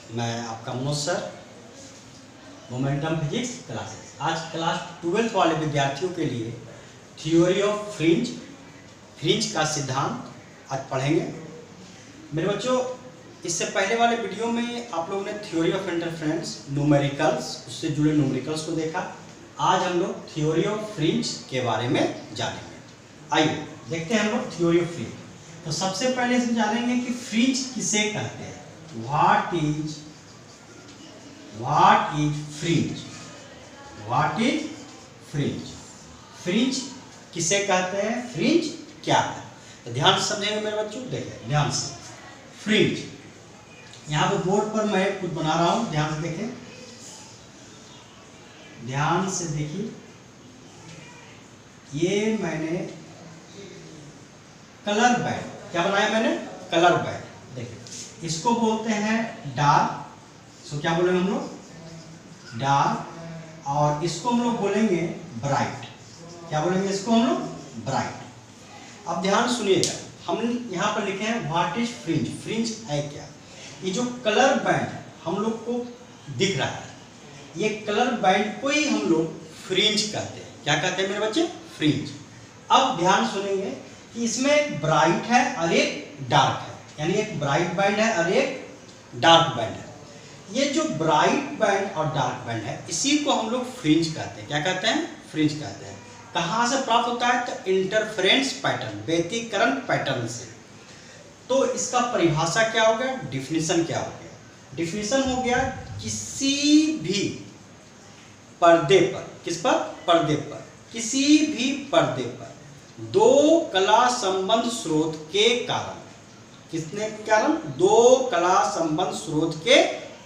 मैं आपका Manoj sir, momentum physics classes. आज क्लास 12th वाले विद्यार्थियों के लिए थ्योरी ऑफ फ्रिंज का सिद्धांत आज पढ़ेंगे। मेरे बच्चों, इससे पहले वाले वीडियो में आप लोगों ने थ्योरी ऑफ इंटरफेरेंस, न्यूमेरिकल्स, उससे जुड़े न्यूमेरिकल्स को देखा। आज हम लोग थ्योरी ऑफ फ्रिंज के बारे में जानेंगे। आइए देखते हैं हम लोग थ्योरी ऑफ फ्रिंज। तो सबसे पहले हम जानेंगे कि फ्रिंज किसे कहते हैं। What is fringe? What is fringe? Fringe किसे कहते हैं? फ्रिंज क्या है? तो ध्यान से समझेंगे मेरे बच्चों। देखें ध्यान से, फ्रिंज यहाँ पे बोर्ड पर मैं कुछ बना रहा हूं, ध्यान से देखें, ध्यान से देखिए। ये मैंने कलर बैंड, क्या बनाया मैंने? Colour band. देखिए इसको बोलते हैं डार्क, इसको क्या बोलेंगे हम लोग? डार्क। और इसको हम लोग बोलेंगे ब्राइट। क्या बोलेंगे इसको हम लोग? ब्राइट। अब ध्यान सुनिएगा, हम यहाँ पर लिखे हैं व्हाट इज फ्रिंज। फ्रिंज है क्या? ये जो कलर बैंड हम लोग को दिख रहा है, ये कलर बैंड को ही हम लोग फ्रिंज कहते हैं। क्या कहते हैं मेरे बच्चे? फ्रिंज। अब ध्यान सुनेंगे कि इसमें एक ब्राइट है और एक डार्क है, यानी एक ब्राइट बैंड है और एक डार्क बैंड है। ये जो ब्राइट बैंड और डार्क बैंड है, इसी को हम लोग फ्रिंज कहते हैं। क्या कहते हैं? फ्रिंज कहते हैं। कहाँ से प्राप्त होता है? तो इंटरफेरेंस पैटर्न, व्यतिकरण पैटर्न से। तो इसका परिभाषा क्या हो गया? डिफिनीशन क्या हो गया? डिफिनीशन हो गया किसी भी पर्दे पर, किस पर? पर्दे पर, किसी भी पर्दे पर दो कला संबंध स्रोत के कारण, किसने के कारण? दो कला संबंध स्रोत के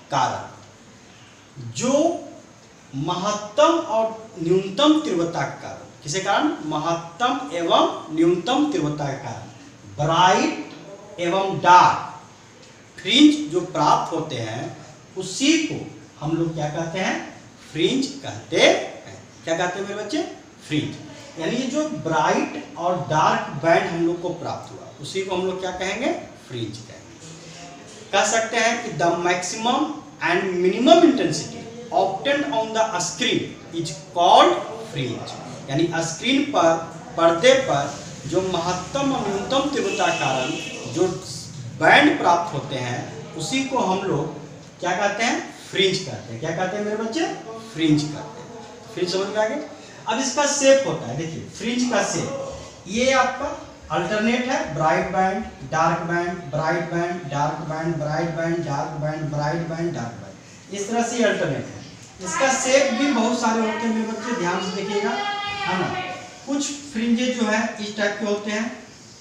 कारण, जो महत्तम और न्यूनतम तीव्रता के कारण, किसे कारण? महत्तम एवं न्यूनतम तीव्रता के कारण ब्राइट एवं डार्क फ्रिंज जो प्राप्त होते हैं, उसी को हम लोग क्या कहते हैं? फ्रिंज कहते हैं। क्या कहते हैं मेरे बच्चे? फ्रिंज। यानी जो ब्राइट और डार्क बैंड हम लोग को प्राप्त हुआ, उसी को हम लोग क्या कहेंगे? फ्रिंज कहेंगे। कह सकते हैं कि the maximum and minimum intensity obtained on the screen is called fringe. यानी स्क्रीन पर, पर्दे पर जो महत्तम और न्यूनतम तीव्रता कारण जो बैंड प्राप्त होते हैं, उसी को हम लोग क्या कहते हैं? फ्रिंज कहते हैं। क्या कहते हैं मेरे बच्चे? फ्रिंज कहते हैं। फ्रिंज समझ में आ गया? अब इसका शेप होता है, देखिए फ्रिंज का शेप, ये आपका अल्टरनेट है, bright band, dark band, bright band, dark band, bright band, dark band, bright band, dark band, इस तरह से अल्टरनेट है। इसका शेप भी बहुत सारे होते हैं मेरे बच्चे, ध्यान से देखिएगा, है ना। कुछ फ्रिंजे जो है इस टाइप के होते हैं,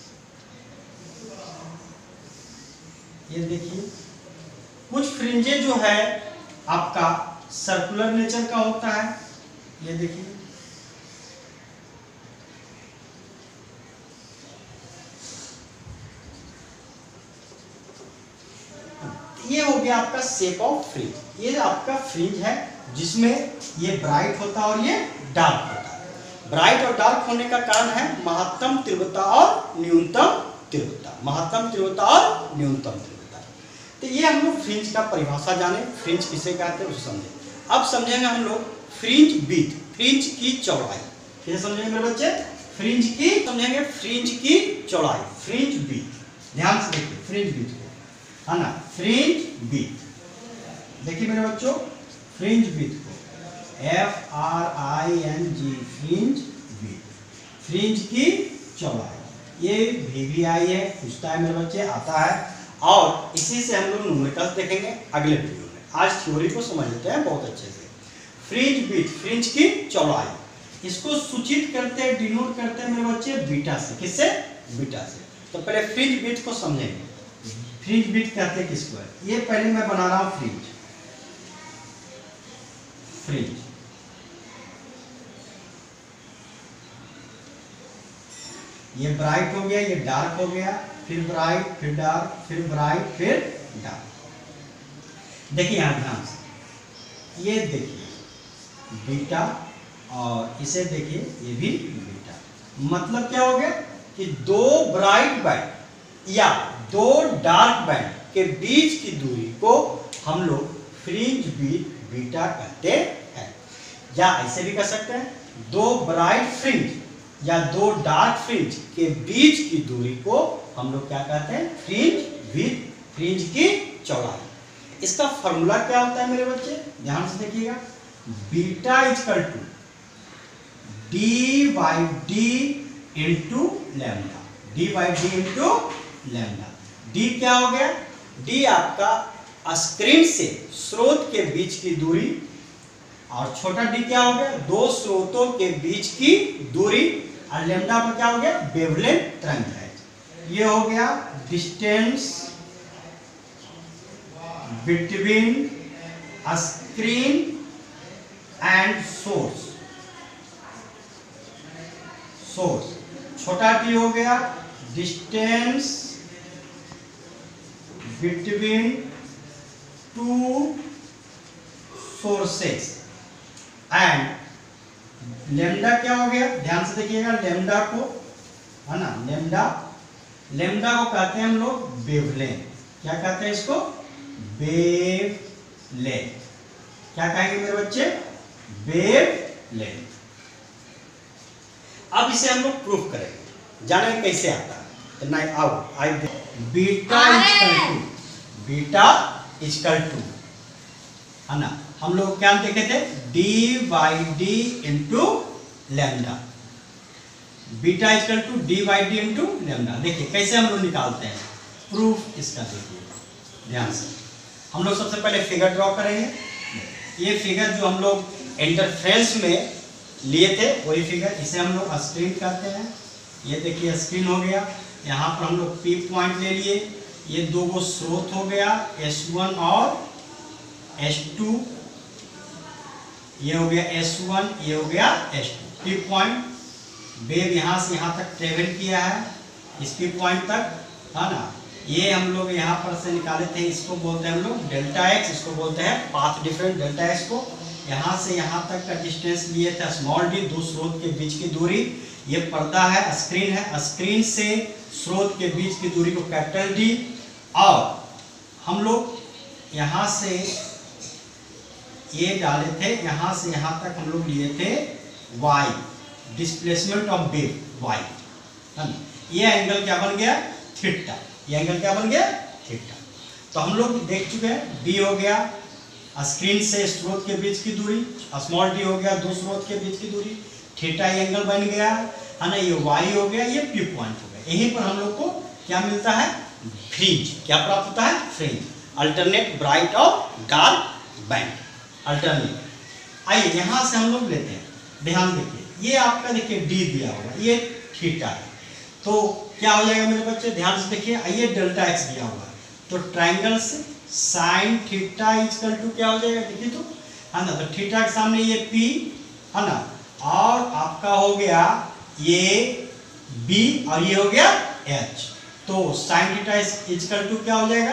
ये देखिए। कुछ फ्रिंजे जो है आपका सर्कुलर नेचर का होता है, ये देखिए। ये हो गया आपका शेप ऑफ फ्रिंज। ये आपका फ्रिंज है जिसमें ये ब्राइट होता है और ये डार्क होता है। ब्राइट और डार्क होने का कारण है महत्तम तीव्रता और न्यूनतम तीव्रता, महत्तम तीव्रता और न्यूनतम तीव्रता। तो ये हम लोग फ्रिंज का परिभाषा जाने, फ्रिंज किसे कहते हैं उसे समझे। अब समझेंगे हम लोग फ्रिंज विड्थ, फ्रिंज की चौड़ाई। कैसे समझेंगे मेरे बच्चे? फ्रिंज की समझेंगे, फ्रिंज की चौड़ाई, फ्रिंज विड्थ। ध्यान से देखिए फ्रिंज विड्थ को, है ना, फ्रिंज विड्थ। देखिए मेरे बच्चों, फ्रिंज विड्थ को FRING, फ्रिंज विड्थ, फ्रिंज की चौड़ाई। ये VVI है, पूछता है मेरे बच्चे, आता है। और इसी से हम लोग न्यूमेरिकल्स देखेंगे अगले वीडियो में। आज थ्योरी को समझ लेते हैं बहुत अच्छे से। फ्रिंज विड्थ, फ्रिंज की चौड़ाई, इसको सूचित करते हैं, डिनोट करते हैं मेरे बच्चे बीटा से। किससे? बीटा से। तो पहले फ्रिंज विड्थ को समझेंगे। फ्रिंज विड्थ कहते हैं किसको है? ये पहले मैं बना रहा हूं फ्रिंज, फ्रिंज। ये ब्राइट हो गया, ये डार्क हो गया, फिर ब्राइट, फिर डार्क, फिर ब्राइट, फिर डार्क। देखिए यहां ध्यान से, ये देखिए बीटा, और इसे देखिए ये भी बीटा। मतलब क्या हो गया कि दो ब्राइट बैंड या दो डार्क बैंड के बीच की दूरी को हम लोग फ्रिंज विथ बीटा कहते हैं। या ऐसे भी कह सकते हैं, दो ब्राइट फ्रिंज या दो डार्क फ्रिंज के बीच की दूरी को हम लोग क्या कहते हैं, फ्रिंज विथ फ्रिंज की चौड़ाई। इसका फॉर्मूला क्या होता है मेरे बच्चे, ध्यान से देखिएगा, beta is equal to D by D into lambda, D by D into lambda. D क्या हो गया, डी आपका स्क्रीन से स्रोत के बीच की दूरी, और छोटा डी क्या हो गया, दो स्रोतों के बीच की दूरी, और लैम्डा पर क्या हो गया, वेवलेंथ तरंगदैर्घ्य। ये हो गया distance between screen and source. छोटा टी हो गया distance between two sources, and lambda क्या हो गया, ध्यान से देखिएगा, लेमडा को है ना, लेमडा को कहते हैं हम लोग वेवलेंथ। क्या कहते हैं इसको, वेवलेंथ। क्या कहेंगे मेरे बच्चे, वेवलेंथ। अब इसे हम लोग प्रूफ करेंगे, जानेंगे कैसे आता है। तो नहीं आओ, आई बीटा इजकल टू है ना, हम लोग क्या देखे थे, D by D into lambda. Beta is equal to D by D into lambda. देखिए कैसे हम लोग निकालते हैं प्रूफ इसका, देखिए ध्यान से। हम लोग सबसे पहले फिगर ड्रॉ करेंगे। ये फिगर जो हम लोग इंटरफ्रेंस में लिए थे वही फिगर, इसे हम लोग स्क्रीन कहते हैं। ये देखिए स्क्रीन हो गया, यहाँ पर हम लोग पी पॉइंट ले लिए, ये दो गो स्रोत हो गया S1 और S2, ये हो गया S1, ये हो गया S2। पी पॉइंट, वेव यहाँ से यहाँ तक ट्रेवल किया है इस पी पॉइंट तक, है ना। ये हम लोग यहाँ पर से निकाले थे, इसको बोलते हैं हम लोग डेल्टा एक्स, इसको बोलते हैं पाथ डिफरेंस डेल्टा एक्स को। यहाँ से यहाँ तक का डिस्टेंस लिए थे स्मॉल डी, दो स्रोत के बीच की दूरी। ये पर्दा है, स्क्रीन है, स्क्रीन से स्रोत के बीच की दूरी को कैपिटल डी, और हम लोग यहाँ से ये डाले थे, यहाँ से यहाँ तक हम लोग लिए थे y, displacement of wave y, है ना। ये एंगल क्या बन गया, थीटा। ये एंगल क्या बन गया, थीटा। तो हम लोग देख चुके हैं, डी हो गया स्क्रीन से स्रोत के बीच की दूरी, स्मॉल डी हो गया दो स्रोत के बीच की दूरी, थीटा ये एंगल बन गया है ना, ये वाई हो गया, ये पी पॉइंट हो गया। यहीं पर हम लोग को क्या मिलता है, फ्रिंज। क्या प्राप्त होता है, फ्रिंज, अल्टरनेट ब्राइट और डार्क बैंड, अल्टरनेट। आइए यहाँ से हम लोग लेते हैं, ध्यान देखिए, ये आपका देखिए डी दिया होगा, ये थीटा है, तो क्या हो जाएगा मेरे बच्चे, ध्यान से देखिए, ये डेल्टा एक्स दिया हुआ है, तो ट्राइंगल से साइन थीटा इक्वल टू क्या हो जाएगा, देखिए तो, है ना। तो थीटा के सामने ये पी है ना, और आपका हो गया ये बी, और ये हो गया एच। तो साइन थीटा इक्वल टू क्या हो जाएगा,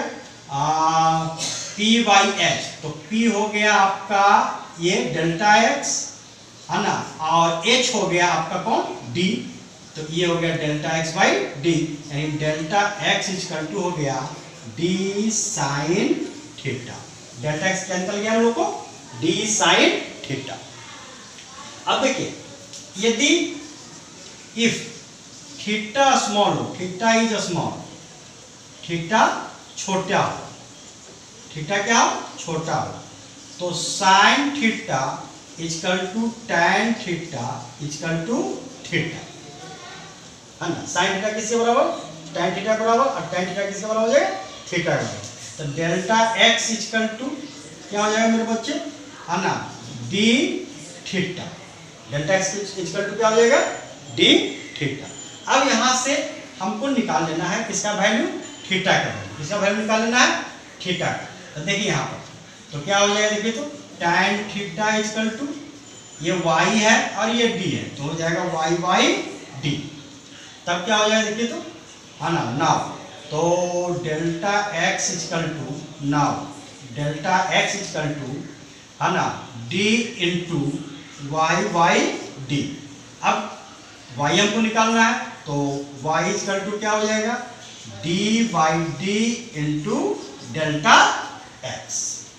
पी बाई एच। तो पी हो गया आपका ये डेल्टा एक्स है ना, और एच हो गया आपका कौन, डी। तो ये हो गया डेल्टा एक्स बाई डी, यानी डेल्टा एक्स इक्वल टू हो गया d sine theta. Delta x क्या निकल गया हम लोग को, डी साइन थीटा। अब देखिए, यदि इफ थीटा स्मॉल हो, थीटा इज स्मॉल, थीटा छोटा हो, थीटा क्या हो, छोटा हो, तो sine theta equal to tan theta equal to theta, है ना। साइन थीटा किसके बराबर, टैन थीटा बराबर, और टैन थीटा किसके बराबर हो जाएगा, थीटा बराबर। तो डेल्टा एक्स इक्वल टू क्या हो जाएगा मेरे बच्चे, है ना, d theta. Delta x equal to क्या हो जाएगा, डी थीटा। अब यहाँ से हमको निकाल लेना है किसका वैल्यू, थीटा का वैल्यू। किसका वैल्यू निकाल लेना है, थीटा का। तो देखिए यहाँ पर तो क्या हो जाएगा, देखिए तो टैन थीटा इक्वल टू ये y है और ये d है, तो हो जाएगा y बाई डी। तब क्या हो जाएगा देखिए तो, है ना, नाउ तो delta x equal to, now delta x equal to, है ना, d into y by D. अब y हमको निकालना है, तो y इक्वल टू क्या हो जाएगा, d by D into delta x।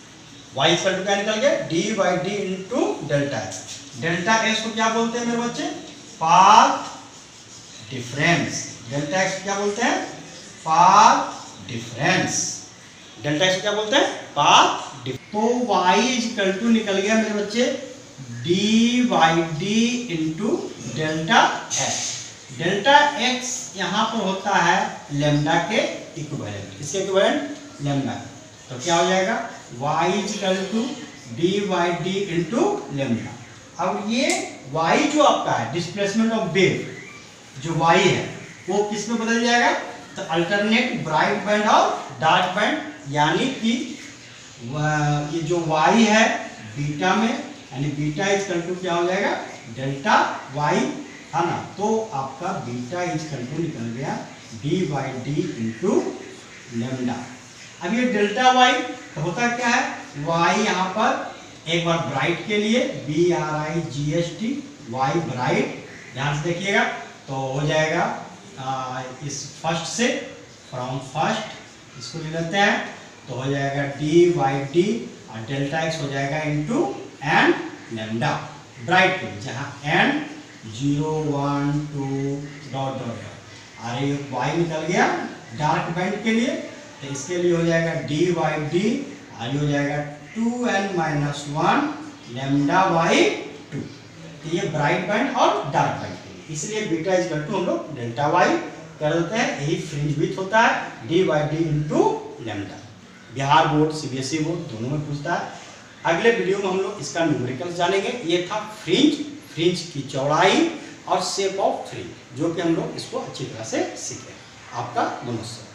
y equal to क्या निकल गया, D by D into delta x. Delta x को क्या बोलते हैं मेरे बच्चे, पाथ डिफरेंस। डेल्टा एक्स को क्या बोलते हैं, पाथ डिफरेंस। डेल्टा एक्स को क्या बोलते हैं, पाथ डिफरेंस। तो y इक्वल टू निकल गया मेरे बच्चे D by D into delta x. Delta x यहाँ पर होता है लेमडा के इक्विवेलेंट, इसके इक्विवेलेंट लेमडा। तो क्या हो जाएगा, y equal to D by D into lambda. अब ये y जो आपका है डिस्प्लेसमेंट ऑफ वेव, जो y है वो किस में बदल जाएगा, तो अल्टरनेट ब्राइट बैंड और डार्क बैंड, यानी कि ये जो y है बीटा में, यानी बीटा इक्वल टू क्या हो जाएगा, डेल्टा y है ना। तो आपका बीटा इक्वल टू निकल गया D by D into lambda. अब ये डेल्टा y तो होता क्या है, y यहाँ पर एक बार ब्राइट के लिए BRIGHT y ब्राइट, ध्यान से देखिएगा। तो हो जाएगा इस फर्स्ट से, फ्रॉम फर्स्ट इसको ले लेते हैं, तो हो जाएगा डी बाई डी और डेल्टा एक्स हो जाएगा इंटू एन लेमडा ब्राइट के लिए, जहाँ एन 0 1 2 डॉट डॉट डॉट। और ये y निकल गया डार्क बैंड के लिए, तो इसके लिए हो जाएगा डी बाई डी और ये हो जाएगा 2n-1 लेमडा बाई 2। तो ये ब्राइट बैंड और डार्क बैंड के लिए, इसलिए बीटा इक्वल टू हम लोग डेल्टा y कर देते हैं। यही फ्रिंज विड्थ होता है D by D into lambda. Bihar board CBSE board दोनों में पूछता है। अगले वीडियो में हम लोग इसका न्यूमेरिकल्स जानेंगे। ये था फ्रिंज की चौड़ाई और शेप ऑफ फ्रिंज, जो कि हम लोग इसको अच्छी तरह से सीखे। आपका नमस्कार।